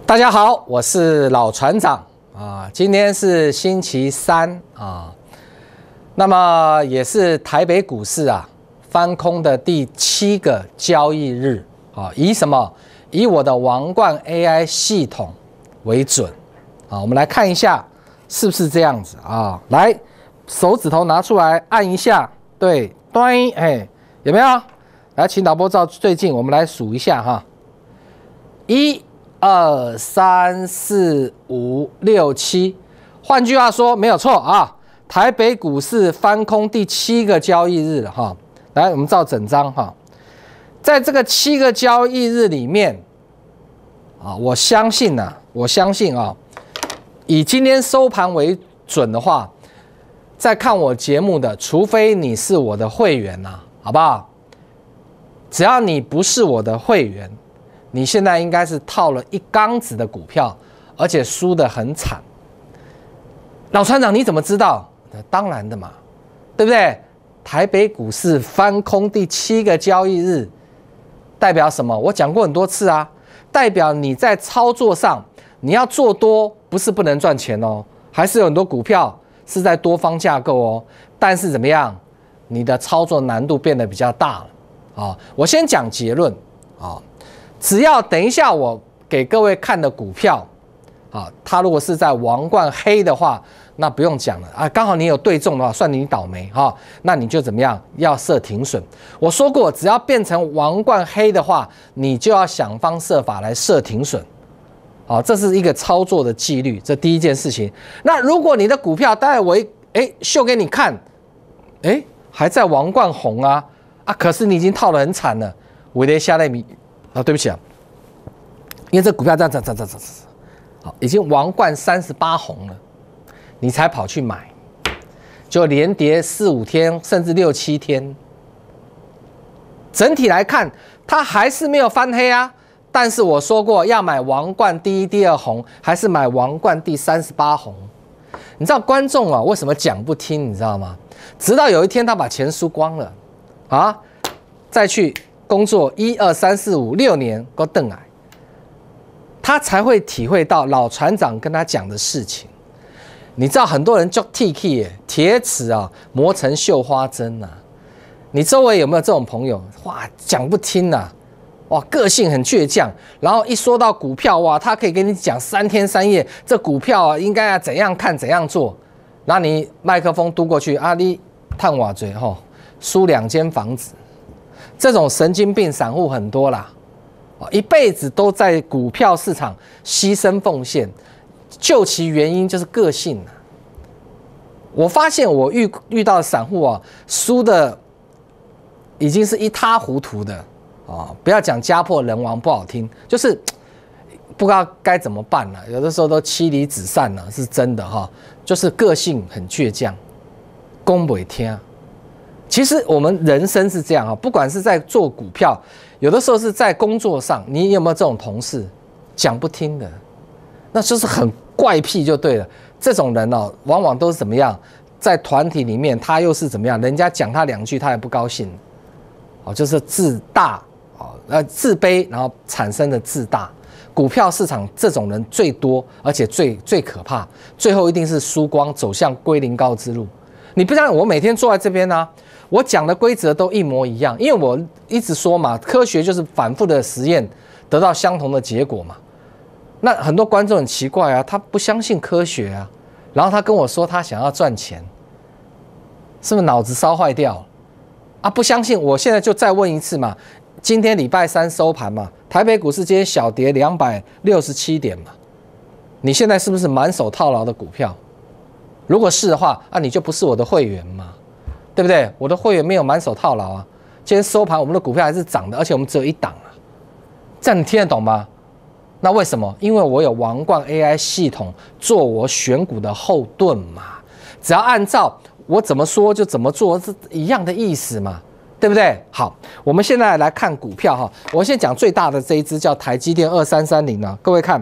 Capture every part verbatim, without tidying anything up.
大家好，我是老船长啊，今天是星期三啊，那么也是台北股市啊翻空的第七个交易日啊，以什么？以我的王冠 A I 系统为准啊，我们来看一下是不是这样子啊？来，手指头拿出来按一下，对，端，哎，有没有？来，请导播照最近，我们来数一下哈，一。二三四五六七，换句话说，没有错啊。台北股市翻空第七个交易日了哈。来，我们照整张哈，在这个七个交易日里面啊，我相信呐、啊，我相信啊，以今天收盘为准的话，在看我节目的，除非你是我的会员呐、啊，好不好？只要你不是我的会员。你现在应该是套了一缸子的股票，而且输得很惨。老船长，你怎么知道？当然的嘛，对不对？台北股市翻空第七个交易日，代表什么？我讲过很多次啊，代表你在操作上，你要做多，不是不能赚钱哦，还是有很多股票是在多方架构哦。但是怎么样？你的操作难度变得比较大了啊、哦。我先讲结论啊。哦只要等一下我给各位看的股票，啊，它如果是在王冠黑的话，那不用讲了啊，刚好你有对中的话，算你倒霉哈、啊，那你就怎么样？要设停损。我说过，只要变成王冠黑的话，你就要想方设法来设停损，好、啊，这是一个操作的纪律，这第一件事情。那如果你的股票，待会我一哎秀给你看，哎还在王冠红啊啊，可是你已经套得很惨了，我得下来米。啊，对不起啊，因为这股票这样、这样、这样、这样、好，已经王冠三十八红了，你才跑去买，就连跌四五天，甚至六七天。整体来看，它还是没有翻黑啊。但是我说过，要买王冠第一、第二红，还是买王冠第三十八红？你知道观众啊，为什么讲不听？你知道吗？直到有一天他把钱输光了，啊，再去。工作一二三四五六年，够瞪来，他才会体会到老船长跟他讲的事情。你知道很多人就 T K 铁齿啊，磨成绣花针啊。你周围有没有这种朋友？哇，讲不听啊，哇，个性很倔强。然后一说到股票，哇，他可以跟你讲三天三夜，这股票啊应该要怎样看怎样做。然后你麦克风嘟过去，啊，你探瓦嘴吼，输两间房子。这种神经病散户很多啦，一辈子都在股票市场牺牲奉献，究其原因就是个性啊。我发现我遇遇到的散户啊，输的已经是一塌糊涂的啊！不要讲家破人亡不好听，就是不知道该怎么办了、啊。有的时候都妻离子散了、啊，是真的哈、啊。就是个性很倔强，讲不听。其实我们人生是这样啊，不管是在做股票，有的时候是在工作上，你有没有这种同事讲不听的？那就是很怪癖就对了。这种人哦，往往都是怎么样？在团体里面，他又是怎么样？人家讲他两句，他也不高兴，哦，就是自大哦，呃，自卑，然后产生的自大。股票市场这种人最多，而且最最可怕，最后一定是输光，走向归零高之路。你不像我每天坐在这边呢、啊。我讲的规则都一模一样，因为我一直说嘛，科学就是反复的实验得到相同的结果嘛。那很多观众很奇怪啊，他不相信科学啊，然后他跟我说他想要赚钱，是不是脑子烧坏掉了啊？不相信，我现在就再问一次嘛。今天礼拜三收盘嘛，台北股市今天小跌两百六十七点嘛，你现在是不是满手套牢的股票？如果是的话，啊，你就不是我的会员嘛。对不对？我的会员没有满手套牢啊，今天收盘我们的股票还是涨的，而且我们只有一档啊，这样你听得懂吗？那为什么？因为我有王冠 A I 系统做我选股的后盾嘛，只要按照我怎么说就怎么做，是一样的意思嘛，对不对？好，我们现在来看股票哈，我先讲最大的这一支叫台积电二三三零啊，各位看，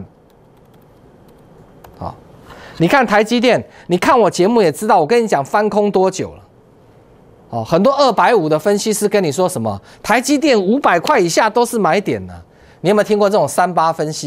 好，你看台积电，你看我节目也知道，我跟你讲翻空多久了。哦，很多二百五的分析师跟你说什么？台积电五百块以下都是买点呢、啊。你有没有听过这种三八分析？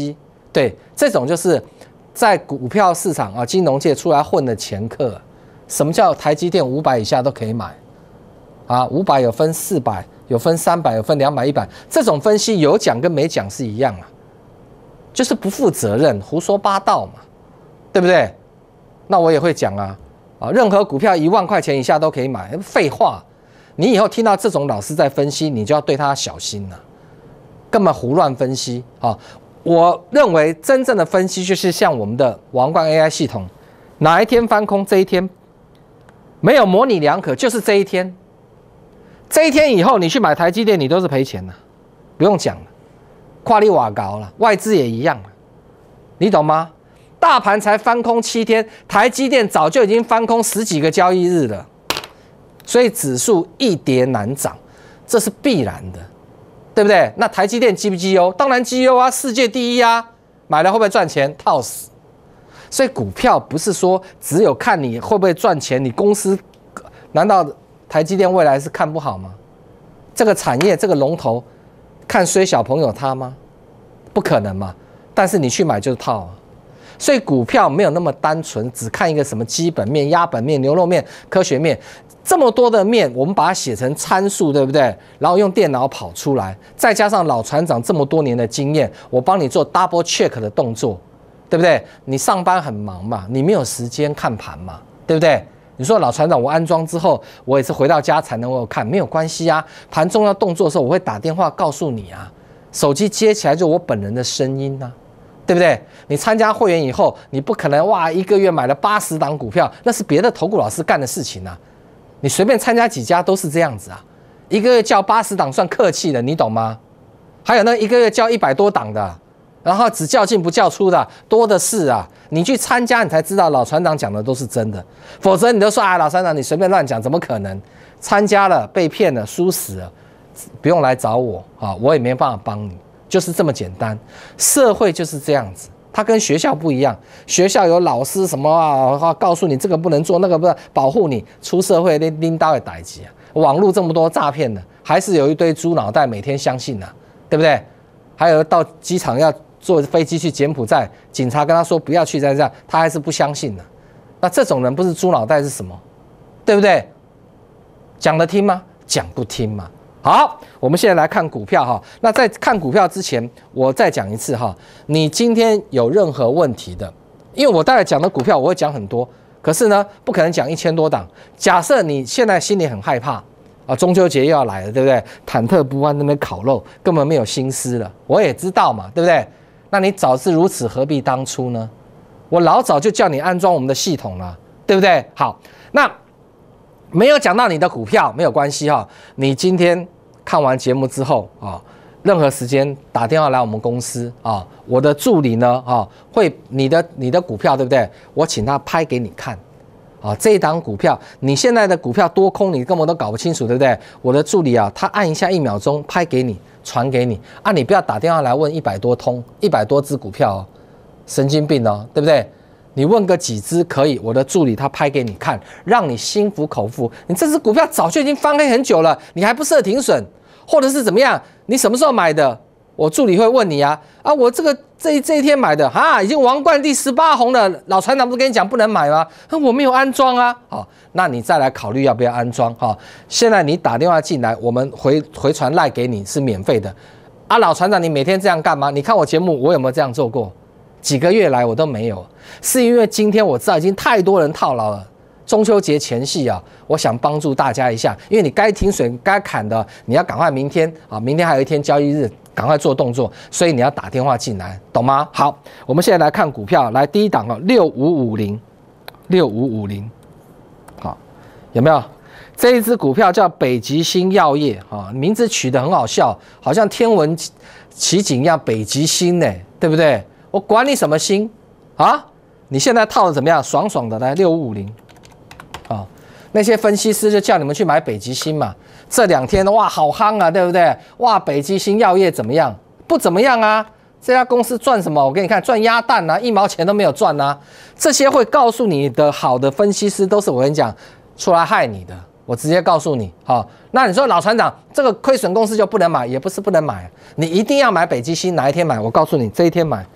对，这种就是在股票市场啊、金融界出来混的掮客。什么叫台积电五百以下都可以买？啊，五百有分四百，有分三百，有分两百、一百，这种分析有讲跟没讲是一样啊，就是不负责任、胡说八道嘛，对不对？那我也会讲啊，啊，任何股票一万块钱以下都可以买，废话。你以后听到这种老师在分析，你就要对他小心了、啊，根本胡乱分析啊！我认为真正的分析就是像我们的王冠 A I 系统，哪一天翻空，这一天没有模棱两可，就是这一天。这一天以后，你去买台积电，你都是赔钱的，不用讲了。跨利瓦高了，外资也一样了，你懂吗？大盘才翻空七天，台积电早就已经翻空十几个交易日了。所以指数一跌难涨，这是必然的，对不对？那台积电绩不绩优？当然绩优啊，世界第一啊，买了会不会赚钱？套死。所以股票不是说只有看你会不会赚钱，你公司难道台积电未来是看不好吗？这个产业这个龙头，看衰小朋友他吗？不可能嘛。但是你去买就是套啊。所以股票没有那么单纯，只看一个什么基本面、压本面、牛肉面、科学面。这么多的面，我们把它写成参数，对不对？然后用电脑跑出来，再加上老船长这么多年的经验，我帮你做 double check 的动作，对不对？你上班很忙嘛，你没有时间看盘嘛，对不对？你说老船长，我安装之后，我也是回到家才能够看，没有关系啊。盘重要动作的时候，我会打电话告诉你啊，手机接起来就我本人的声音啊。对不对？你参加会员以后，你不可能哇一个月买了八十档股票，那是别的投顾老师干的事情啊。你随便参加几家都是这样子啊，一个月叫八十档算客气的，你懂吗？还有那一个月叫一百多档的，然后只叫进不叫出的多的是啊。你去参加，你才知道老船长讲的都是真的，否则你都说啊老船长你随便乱讲，怎么可能？参加了被骗了，输死了，不用来找我啊，我也没办法帮你。就是这么简单，社会就是这样子，它跟学校不一样。学校有老师什么啊，告诉你这个不能做，那个不能保护你。出社会拎拎刀的代志啊，网络这么多诈骗的，还是有一堆猪脑袋每天相信啊，对不对？还有到机场要坐飞机去柬埔寨，警察跟他说不要去，再这样，他还是不相信的。那这种人不是猪脑袋是什么？对不对？讲得听吗？讲不听嘛。好，我们现在来看股票哈。那在看股票之前，我再讲一次哈。你今天有任何问题的，因为我待会讲的股票我会讲很多，可是呢，不可能讲一千多档。假设你现在心里很害怕啊，中秋节又要来了，对不对？忐忑不安那边烤肉，根本没有心思了。我也知道嘛，对不对？那你早知如此，何必当初呢？我老早就叫你安装我们的系统了，对不对？好，那。没有讲到你的股票没有关系哈，你今天看完节目之后啊，任何时间打电话来我们公司啊，我的助理呢啊会你的你的股票对不对？我请他拍给你看啊，这一档股票你现在的股票多空你根本都搞不清楚对不对？我的助理啊，他按一下一秒钟拍给你传给你啊，你不要打电话来问一百多通一百多只股票哦，神经病哦，对不对？你问个几只可以，我的助理他拍给你看，让你心服口服。你这只股票早就已经翻黑很久了，你还不设停损，或者是怎么样？你什么时候买的？我助理会问你啊啊！我这个这一这一天买的哈，已经王冠第十八红了。老船长不是跟你讲不能买吗？啊，我没有安装啊。好，那你再来考虑要不要安装哈。现在你打电话进来，我们回回传赖给你是免费的。啊，老船长，你每天这样干嘛？你看我节目，我有没有这样做过？几个月来我都没有，是因为今天我知道已经太多人套牢了。中秋节前夕啊，我想帮助大家一下，因为你该停损、该砍的，你要赶快明天啊，明天还有一天交易日，赶快做动作，所以你要打电话进来，懂吗？好，我们现在来看股票，来第一档啊，六五五零，六五五零，好，有没有？这一只股票叫北极星药业啊，名字取得很好笑，好像天文奇景一样，北极星呢，对不对？我管你什么星啊！你现在套的怎么样？爽爽的，来六五五零，啊，那些分析师就叫你们去买北极星嘛。这两天哇，好夯啊，对不对？哇，北极星药业怎么样？不怎么样啊！这家公司赚什么？我给你看，赚鸭蛋啊，一毛钱都没有赚啊！这些会告诉你的好的分析师，都是我跟你讲出来害你的。我直接告诉你，好，那你说老船长，这个亏损公司就不能买？也不是不能买，你一定要买北极星，哪一天买？我告诉你，这一天买。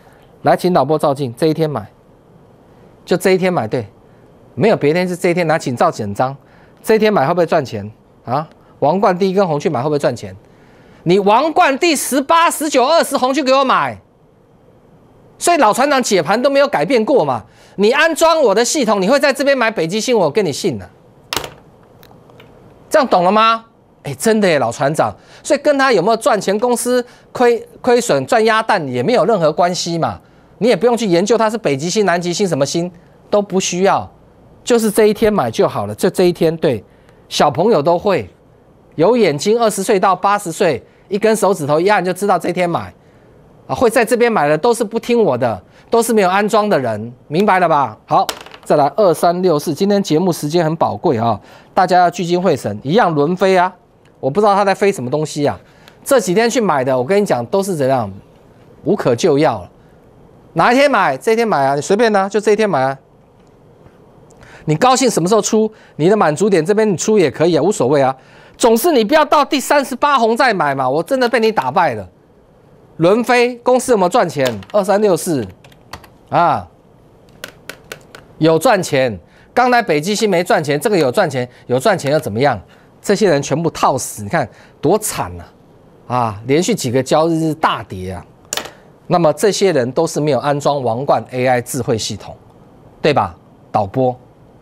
来，请导播照镜，这一天买，就这一天买，对，没有别天是这一天拿，请照简章，这一天买会不会赚钱啊？王冠第一根红去买会不会赚钱？你王冠第十八、十九、二十红去给我买，所以老船长解盘都没有改变过嘛。你安装我的系统，你会在这边买北极星，我跟你信了，这样懂了吗？哎，真的耶，老船长，所以跟他有没有赚钱，公司亏亏损赚鸭蛋也没有任何关系嘛。你也不用去研究它是北极星、南极星什么星都不需要，就是这一天买就好了。就这一天，对，小朋友都会有眼睛，二十岁到八十岁，一根手指头一按就知道这一天买啊。会在这边买的都是不听我的，都是没有安装的人，明白了吧？好，再来二三六四，今天节目时间很宝贵啊，大家要聚精会神，一样轮飞啊。我不知道他在飞什么东西啊。这几天去买的，我跟你讲都是怎样，无可救药了。哪一天买？这一天买啊，你随便啊，就这一天买啊。你高兴什么时候出？你的满足点这边你出也可以啊，无所谓啊。总是你不要到第三十八红再买嘛，我真的被你打败了。轮飞公司有没有赚钱？二三六四啊，有赚钱。刚才北极星没赚钱，这个有赚钱，有赚钱又怎么样？这些人全部套死，你看多惨啊！啊，连续几个交易日大跌啊。那么这些人都是没有安装王冠 A I 智慧系统，对吧？导播。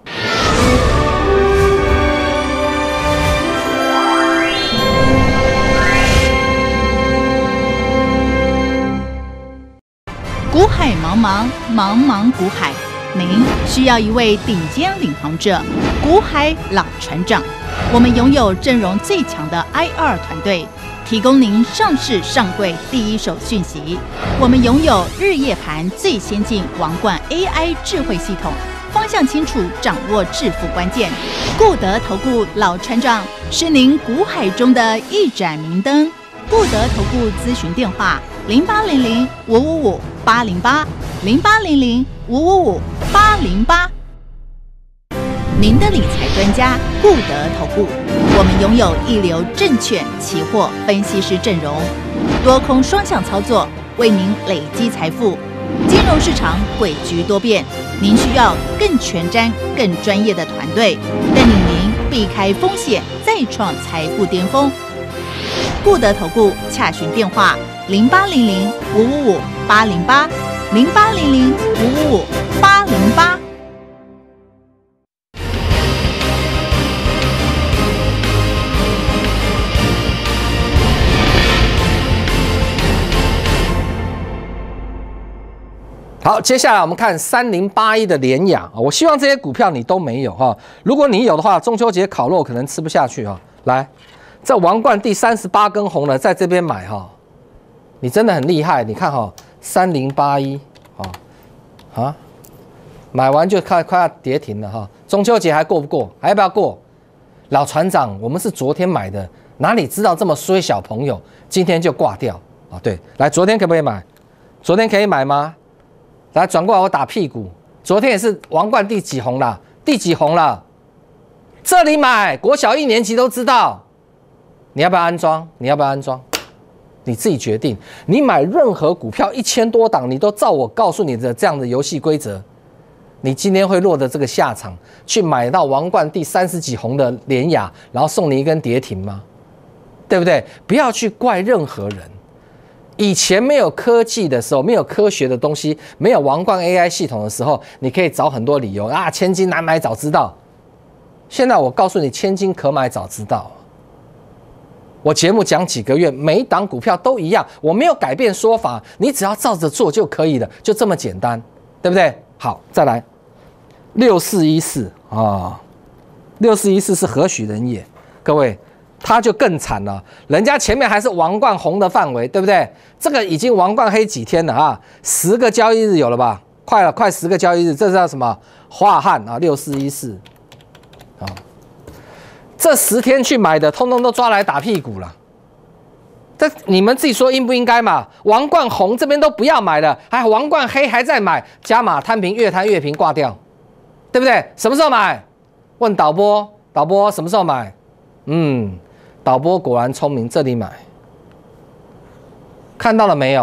股海茫茫，茫茫股海，您需要一位顶尖领航者，股海老船长。我们拥有阵容最强的 I R 团队，提供您上市上柜第一手讯息。我们拥有日夜盘最先进王冠 A I 智慧系统，方向清楚，掌握致富关键。固德投顾老船长是您股海中的一盏明灯。固德投顾咨询电话：零八零零五五五八零八零八零零五五五八零八。您的理财专家固德投顾，我们拥有一流证券、期货分析师阵容，多空双向操作，为您累积财富。金融市场诡谲多变，您需要更全瞻、更专业的团队，带领您避开风险，再创财富巅峰。固德投顾洽询电话：零八零零五五五八零八零八零零五五五八零八。 好，接下来我们看三零八一的联亚，我希望这些股票你都没有哈。如果你有的话，中秋节烤肉可能吃不下去哈。来，这王冠第三十八根红的，在这边买哈，你真的很厉害。你看哈，三零八一啊，啊，买完就快快要跌停了哈。中秋节还过不过？还要不要过？老船长，我们是昨天买的，哪里知道这么衰小朋友今天就挂掉啊？对，来，昨天可不可以买？昨天可以买吗？来转过来，我打屁股。昨天也是王冠第几红了？第几红了？这里买，国小一年级都知道。你要不要安装？你要不要安装？你自己决定。你买任何股票一千多档，你都照我告诉你的这样的游戏规则，你今天会落得这个下场，去买到王冠第三十几红的联亚，然后送你一根跌停吗？对不对？不要去怪任何人。以前没有科技的时候，没有科学的东西，没有王冠 A I 系统的时候，你可以找很多理由啊，千金难买早知道。现在我告诉你，千金可买早知道。我节目讲几个月，每一档股票都一样，我没有改变说法，你只要照着做就可以了，就这么简单，对不对？好，再来六四一四啊，六四一四是何许人也？各位。他就更惨了，人家前面还是王冠红的范围，对不对？这个已经王冠黑几天了啊，十个交易日有了吧？快了，快十个交易日，这是叫什么？华汉啊，六四一四，啊，这十天去买的，通通都抓来打屁股了。这你们自己说应不应该嘛？王冠红这边都不要买了，还王冠黑还在买，加码摊平，越摊越平，挂掉，对不对？什么时候买？问导播，导播什么时候买？嗯。导播果然聪明，这里买，看到了没有？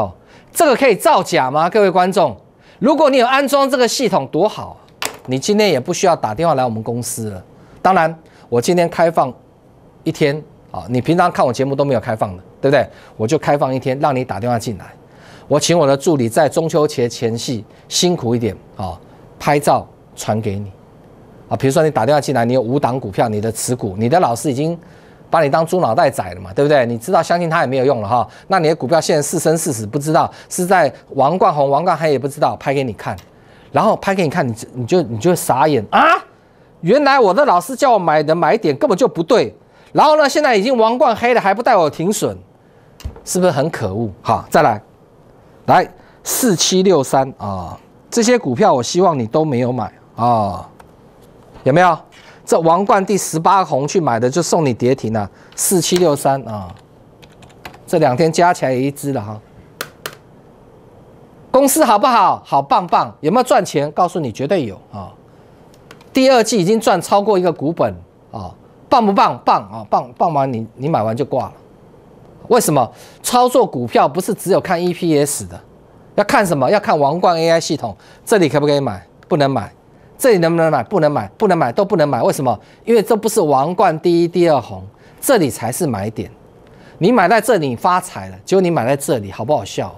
这个可以造假吗？各位观众，如果你有安装这个系统，多好！你今天也不需要打电话来我们公司了。当然，我今天开放一天啊，你平常看我节目都没有开放的，对不对？我就开放一天，让你打电话进来。我请我的助理在中秋节前夕辛苦一点啊，拍照传给你啊。比如说你打电话进来，你有五档股票，你的持股，你的老师已经把你当猪脑袋宰了嘛，对不对？你知道相信他也没有用了哈。那你的股票现在是生是死不知道，是在王冠红、王冠黑也不知道，拍给你看，然后拍给你看，你你就你就会傻眼啊！原来我的老师叫我买的买点根本就不对，然后呢，现在已经王冠黑了，还不带我停损，是不是很可恶？好，再来，来四七六三啊，这些股票我希望你都没有买啊，有没有？这王冠第十八红去买的就送你跌停啊，四七六三啊，这两天加起来也一只了哈。公司好不好？好棒棒，有没有赚钱？告诉你绝对有啊。第二季已经赚超过一个股本啊，棒不棒？棒啊，棒棒完你你买完就挂了。为什么？操作股票不是只有看 E P S 的，要看什么？要看王冠 A I 系统，这里可不可以买？不能买。这里能不能买？不能买，不能买，都不能买。为什么？因为这不是王冠第一、第二红，这里才是买点。你买在这里，你发财了，结果你买在这里，好不好笑？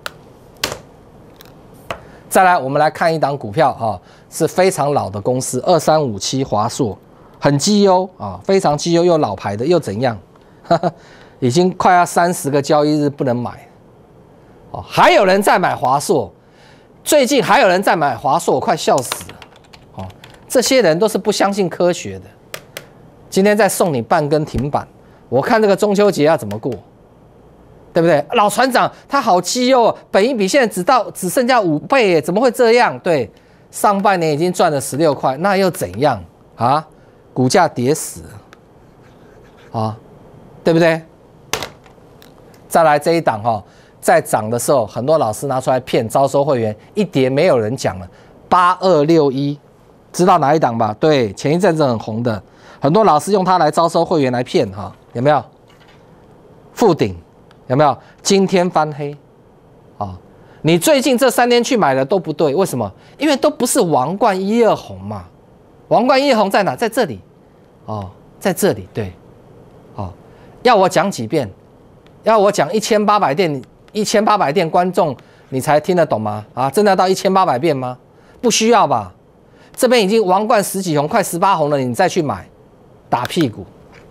再来，我们来看一档股票哈，是非常老的公司，二三五七华硕，很绩优啊，非常绩优又老牌的，又怎样？已经快要三十个交易日不能买哦，还有人在买华硕，最近还有人在买华硕，我快笑死了。这些人都是不相信科学的。今天再送你半根停板，我看这个中秋节要怎么过，对不对？老船长他好绩优，本益比现在只到只剩下五倍耶，怎么会这样？对，上半年已经赚了十六块，那又怎样啊？股价跌死了啊，对不对？再来这一档哈，在涨的时候，很多老师拿出来骗招收会员，一跌没有人讲了，八二六一。知道哪一档吧？对，前一阵子很红的，很多老师用它来招收会员来骗哈，有没有？富鼎有没有？今天翻黑啊！你最近这三天去买的都不对，为什么？因为都不是王冠一二红嘛。王冠一二红在哪？在这里哦，在这里对，哦，要我讲几遍？要我讲一千八百遍？一千八百遍观众你才听得懂吗？啊，真的要到一千八百遍吗？不需要吧？这边已经王冠十几红，快十八红了，你再去买，打屁股。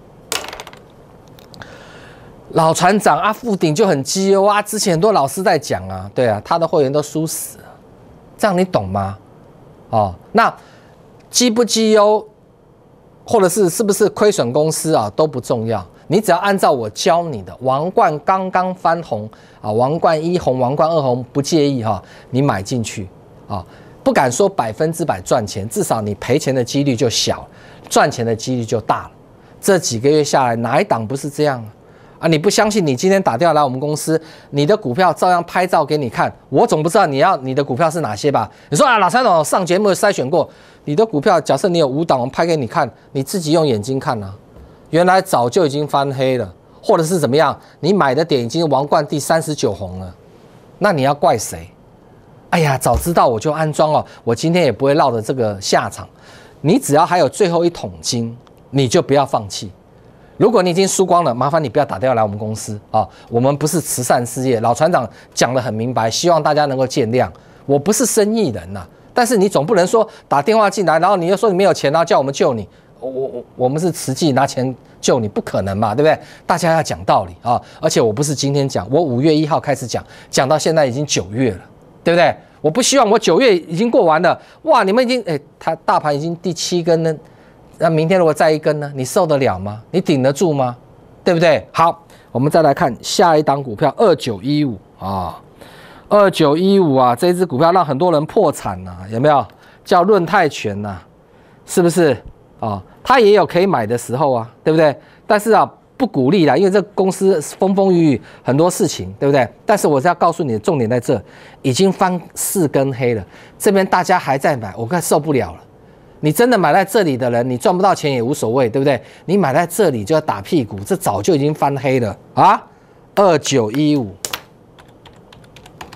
老船长啊，富鼎就很绩优啊，之前很多老师在讲啊，对啊，他的会员都输死了，这样你懂吗？哦，那绩不绩优，或者是是不是亏损公司啊，都不重要，你只要按照我教你的，王冠刚刚翻红啊，王冠一红、王冠二红不介意哈、啊，你买进去啊。不敢说百分之百赚钱，至少你赔钱的几率就小，赚钱的几率就大了。这几个月下来，哪一档不是这样啊？啊，你不相信？你今天打电话来我们公司，你的股票照样拍照给你看，我总不知道你要你的股票是哪些吧？你说啊，老三总上节目筛选过你的股票，假设你有五档，我们拍给你看，你自己用眼睛看啊，原来早就已经翻黑了，或者是怎么样？你买的点已经王冠第三十九红了，那你要怪谁？哎呀，早知道我就安装哦，我今天也不会落得这个下场。你只要还有最后一桶金，你就不要放弃。如果你已经输光了，麻烦你不要打电话来我们公司啊，我们不是慈善事业。老船长讲得很明白，希望大家能够见谅。我不是生意人呐、啊，但是你总不能说打电话进来，然后你又说你没有钱，然后叫我们救你。我我我们是慈济拿钱救你，不可能嘛，对不对？大家要讲道理啊！而且我不是今天讲，我五月一号开始讲，讲到现在已经九月了。对不对？我不希望我九月已经过完了，哇！你们已经哎，它大盘已经第七根呢，那明天如果再一根呢，你受得了吗？你顶得住吗？对不对？好，我们再来看下一档股票二九一五啊，二九一五啊，这支股票让很多人破产了、啊，有没有？叫润泰全呐、啊，是不是啊？它也有可以买的时候啊，对不对？但是啊。不鼓励啦，因为这公司风风雨雨很多事情，对不对？但是我是要告诉你的重点在这，已经翻四根黑了，这边大家还在买，我快受不了了。你真的买在这里的人，你赚不到钱也无所谓，对不对？你买在这里就要打屁股，这早就已经翻黑了啊！二九一五，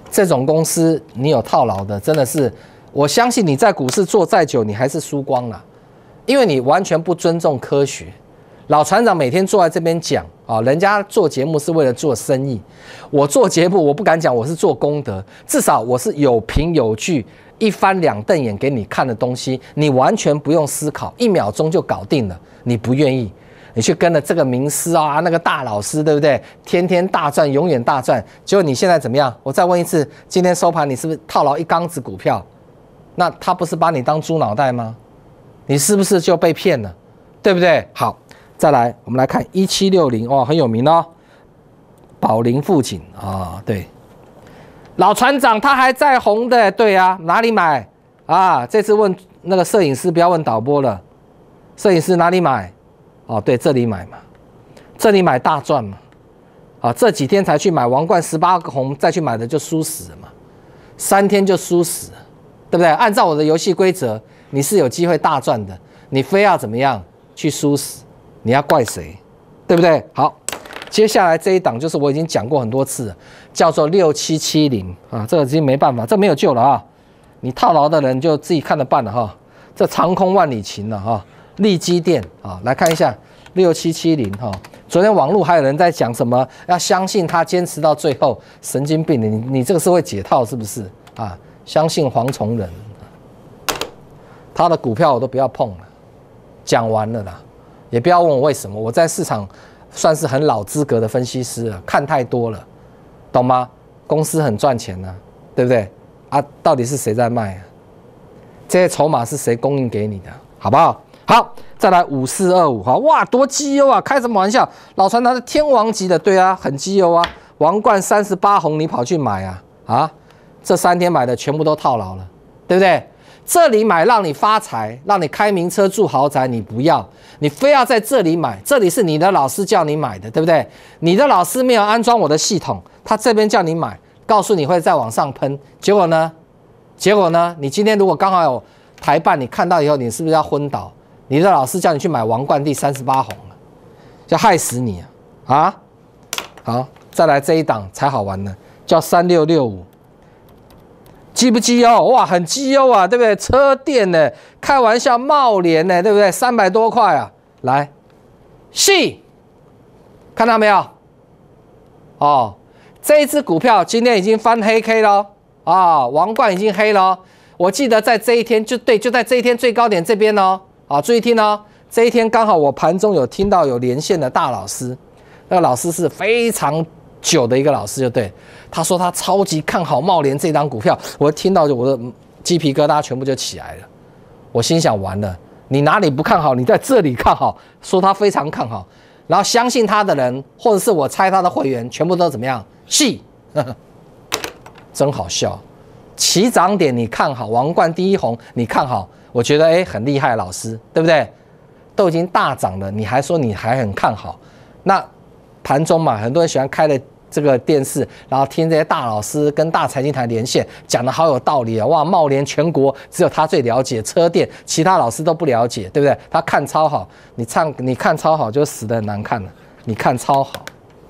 这种公司你有套牢的，真的是，我相信你在股市做再久，你还是输光了，因为你完全不尊重科学。老船长每天坐在这边讲啊，人家做节目是为了做生意，我做节目我不敢讲我是做功德，至少我是有凭有据，一翻两瞪眼给你看的东西，你完全不用思考，一秒钟就搞定了。你不愿意，你去跟了这个名师啊，那个大老师，对不对？天天大赚，永远大赚。结果你现在怎么样？我再问一次，今天收盘你是不是套牢一缸子股票？那他不是把你当猪脑袋吗？你是不是就被骗了？对不对？好。再来，我们来看一七六零哦，很有名哦，宝林富锦啊，对，老船长他还在红的，对啊，哪里买啊？这次问那个摄影师，不要问导播了，摄影师哪里买？哦，对，这里买嘛，这里买大赚嘛，啊，这几天才去买王冠十八个红，再去买的就输死了嘛，三天就输死了，对不对？按照我的游戏规则，你是有机会大赚的，你非要怎么样去输死？你要怪谁，对不对？好，接下来这一档就是我已经讲过很多次了，叫做六七七零啊，这个已经没办法，这没有救了啊！你套牢的人就自己看着办了哈。这长空万里情了哈，利基电啊，来看一下六七七零哈。昨天网络还有人在讲什么要相信他坚持到最后，神经病！你你这个是会解套是不是啊？相信黄崇仁，他的股票我都不要碰了，讲完了啦。也不要问我为什么，我在市场算是很老资格的分析师了，看太多了，懂吗？公司很赚钱啊，对不对？啊，到底是谁在卖啊？这些筹码是谁供应给你的？好不好？好，再来五四二五哈，哇，多绩优啊！开什么玩笑？老船长是天王级的，对啊，很绩优啊。王冠三十八红，你跑去买啊？啊，这三天买的全部都套牢了，对不对？这里买让你发财，让你开名车住豪宅，你不要，你非要在这里买，这里是你的老师叫你买的，对不对？你的老师没有安装我的系统，他这边叫你买，告诉你会再往上喷，结果呢？结果呢？你今天如果刚好有台办，你看到以后，你是不是要昏倒？你的老师叫你去买王冠第三十八红了，就害死你啊！啊，好，再来这一档才好玩呢，叫三六六五。绩不绩优？哇，很绩优啊，对不对？车电呢？开玩笑，茂联呢？对不对？三百多块啊！来，细，看到没有？哦，这一只股票今天已经翻黑 K 了啊，王冠已经黑了。我记得在这一天就对，就在这一天最高点这边哦。啊，注意听哦，这一天刚好我盘中有听到有连线的大老师，那个老师是非常久的一个老师，就对。他说他超级看好茂联这张股票，我听到就我的鸡皮疙瘩全部就起来了。我心想完了，你哪里不看好？你在这里看好，说他非常看好，然后相信他的人，或者是我猜他的会员，全部都怎么样？戏，真好笑。起涨点你看好，王冠第一红你看好，我觉得哎很厉害，老师对不对？都已经大涨了，你还说你还很看好？那盘中嘛，很多人喜欢开了这个电视，然后听这些大老师跟大财经台连线，讲的好有道理啊！哇，茂联全国只有他最了解车电，其他老师都不了解，对不对？他看超好，你唱你看超好就死得很难看了。你看超好，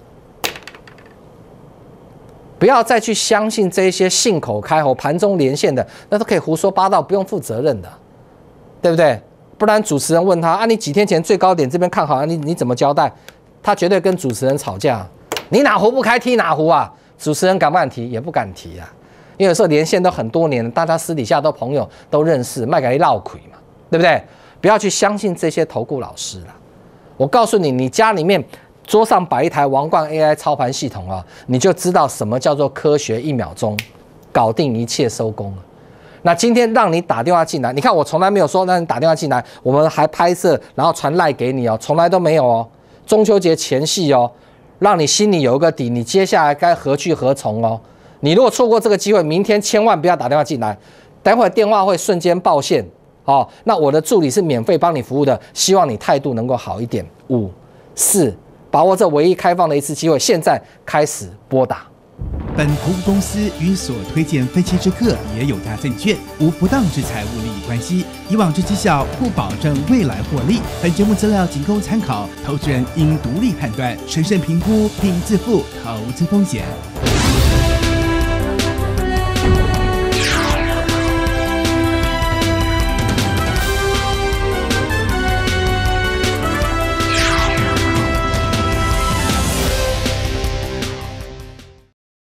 不要再去相信这些信口开河、盘中连线的，那都可以胡说八道，不用负责任的，对不对？不然主持人问他啊，你几天前最高点这边看好啊，你你怎么交代？他绝对跟主持人吵架。你哪壶不开提哪壶啊！主持人敢不敢提？也不敢提啊，因为有时候连线都很多年了，大家私底下都朋友都认识，卖给你闹亏嘛，对不对？不要去相信这些投顾老师了。我告诉你，你家里面桌上摆一台王冠 A I 操盘系统啊，你就知道什么叫做科学，一秒钟搞定一切收工了。那今天让你打电话进来，你看我从来没有说让你打电话进来，我们还拍摄然后传赖给你哦，从来都没有哦。中秋节前夕哦。让你心里有一个底，你接下来该何去何从哦？你如果错过这个机会，明天千万不要打电话进来，待会儿电话会瞬间爆线哦。那我的助理是免费帮你服务的，希望你态度能够好一点。五、四，把握这唯一开放的一次机会，现在开始拨打。 本投顾公司与所推荐分期之客也有大证券，无不当之财务利益关系。以往之绩效不保证未来获利。本节目资料仅供参考，投资人应独立判断、审慎评估并自负投资风险。